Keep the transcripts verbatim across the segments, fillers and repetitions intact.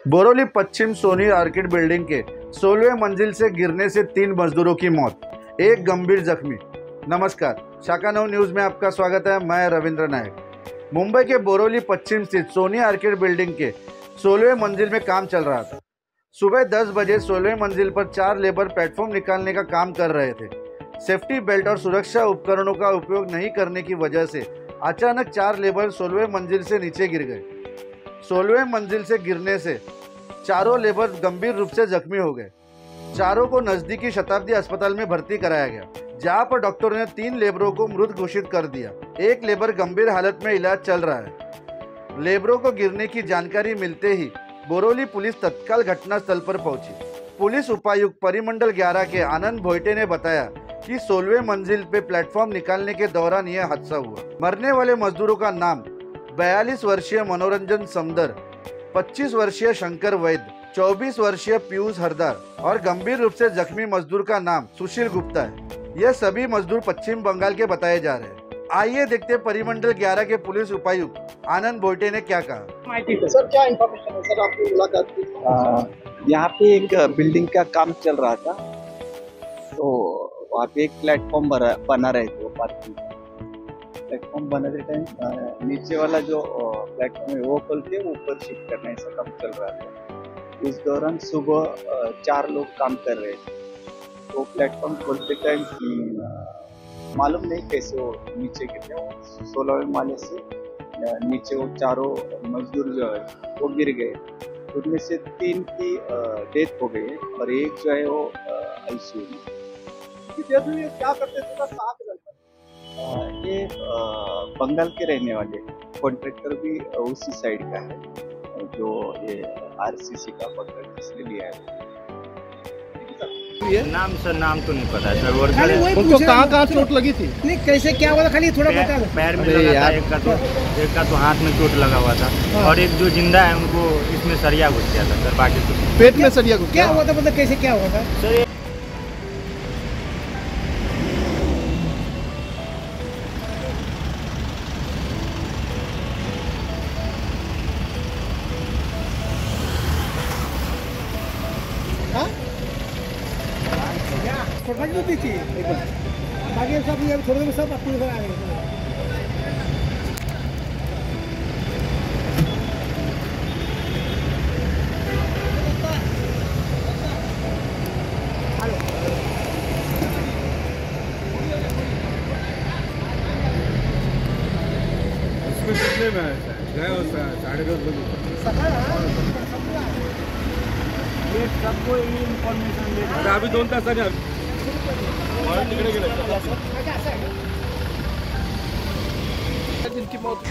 बोरोली पश्चिम Sony orchid building के सोलहवें मंजिल से गिरने से तीन मजदूरों की मौत, एक गंभीर जख्मी। नमस्कार, शाखा नौ न्यूज़ में आपका स्वागत है। मैं रविंद्र नायक। मुंबई के बोरोली पश्चिम स्थित सोनी आर्किड बिल्डिंग के सोलहवें मंजिल में काम चल रहा था। सुबह दस बजे सोलहवें मंजिल पर चार लेबर प्लेटफॉर्म निकालने का काम कर रहे थे। सेफ्टी बेल्ट और सुरक्षा उपकरणों का उपयोग नहीं करने की वजह से अचानक चार लेबर सोलहवें मंजिल से नीचे गिर गए। सोलहवें मंजिल से गिरने से चारों लेबर गंभीर रूप से जख्मी हो गए। चारों को नजदीकी शताब्दी अस्पताल में भर्ती कराया गया, जहां पर डॉक्टरों ने तीन लेबरों को मृत घोषित कर दिया। एक लेबर गंभीर हालत में इलाज चल रहा है। लेबरों को गिरने की जानकारी मिलते ही बोरोली पुलिस तत्काल घटनास्थल पर पहुंची। पुलिस उपायुक्त परिमंडल ग्यारह के आनंद भोइटे ने बताया कि सोलहवें मंजिल पे प्लेटफॉर्म निकालने के दौरान यह हादसा हुआ। मरने वाले मजदूरों का नाम बयालीस वर्षीय मनोरंजन समदर, पच्चीस वर्षीय शंकर वैद्य, चौबीस वर्षीय पीयूष हरदार और गंभीर रूप से जख्मी मजदूर का नाम सुशील गुप्ता है। यह सभी मजदूर पश्चिम बंगाल के बताए जा रहे हैं। आइए देखते परिमंडल ग्यारह के पुलिस उपायुक्त आनंद भोइटे ने क्या कहा। सर, क्या इन्फॉर्मेशन है सर आपकी मुलाकात की? यहाँ पे एक बिल्डिंग का काम चल रहा था, तो वहाँ पे एक प्लेटफॉर्म बना रहे थे। वो पार्किंग प्लेटफॉर्म बनाते टाइम नीचे वाला जो प्लेटफॉर्म है वो खोल के ऊपर शिफ्ट करने का काम चल रहा था। इस दौरान सुबह चार लोग काम कर रहे थे, तो प्लेटफॉर्म खोलते टाइम मालूम नहीं कैसे वो नीचे गिर गए। सोलहवें माले से नीचे वो चारों मजदूर जो है वो गिर गए। उनमें से तीन की डेथ हो गई और एक जो है वो आईसीयू में। क्या करते थे सर? कहाँ के लड़का? ये बंगाल के रहने वाले, कॉन्ट्रैक्टर भी उसी साइड का है, जो ये आरसीसी का कॉन्ट्रैक्ट इसलिए लिया है। नाम सर नाम तो नहीं पता है सर। वर्कर उनको कहाँ कहाँ चोट लगी थी? नहीं, कैसे क्या हुआ था, खाली थोड़ा बता दो। पैर में लगा था, एक का तो एक का तो हाथ में चोट लगा हुआ था। हाँ। और एक जो जिंदा है उनको इसमें सरिया घुस गया था सर। बाकी तो पेट में सरिया घुस क्या हुआ था, मतलब कैसे क्या हुआ था सर? थी थी बाकी सब ये थोड़े में सब अपने घर आ गए। इसमें कितने में गए? साढ़े दस बजे सबको इन्फॉर्मेशन दे। अभी दोन तास तिकडे गेले जिनकी मौत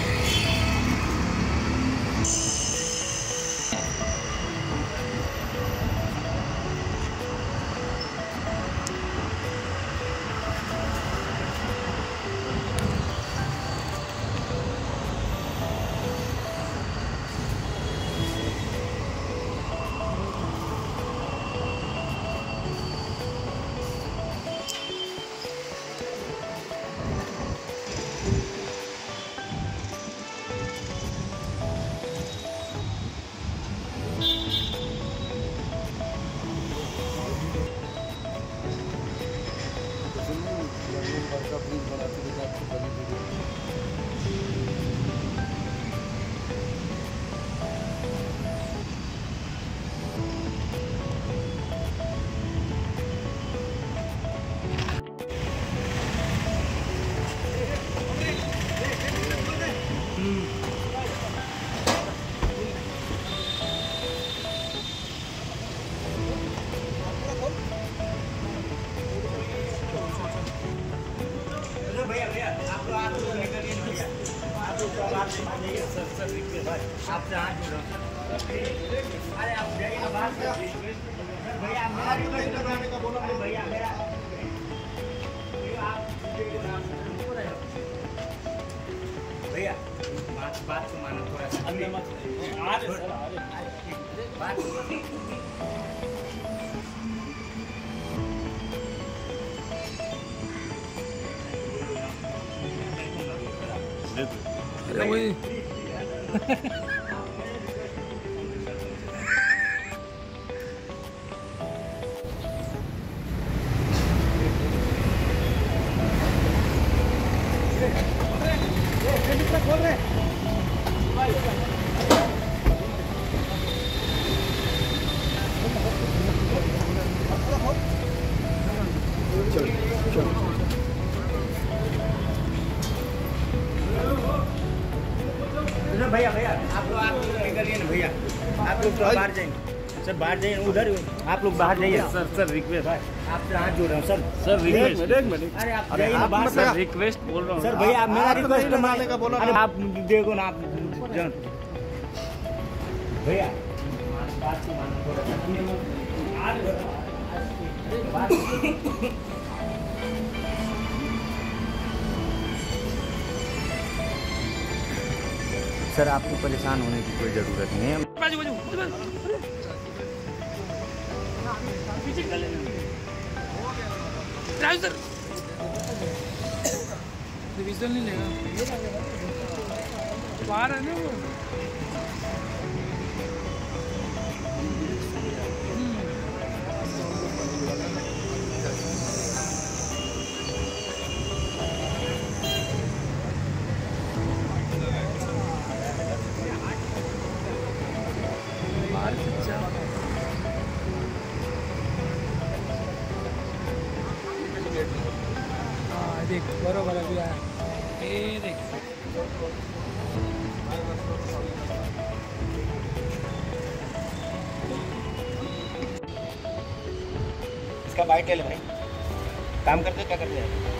आपसे हाथ जोड़ रहा हूं। अरे आप जाइए बात करिए भैया, भैया मेरा भैया बात बात को मानो थोड़ा सा। बात अरे वही आप लोग तो बाहर जाएंगे सर, बाहर जाइए उधर, आप लोग बाहर जाइए सर सर रिक्वेस्ट आपसे हाथ जोड़ रहा हूँ सर। सर रिक्वेस्ट एक मिनट अरे आप जाइए ना बाहर सर रिक्वेस्ट बोल रहा हूँ सर। भैया आप मेरा आपने रिक्वेस्ट नहीं लगाने का बोला अरे ना। आप देखो ना, आप जान भैया बात को मानो थोड़ा सा। आज सर आपको परेशान होने की कोई ज़रूरत नहीं है। रिविजन नहीं लेगा, बाहर है ना वो। बाहर से जा हाँ देख बरोबर अभी आया, ये देख इसका बाइक ले ले भाई, काम करते क्या करते हैं।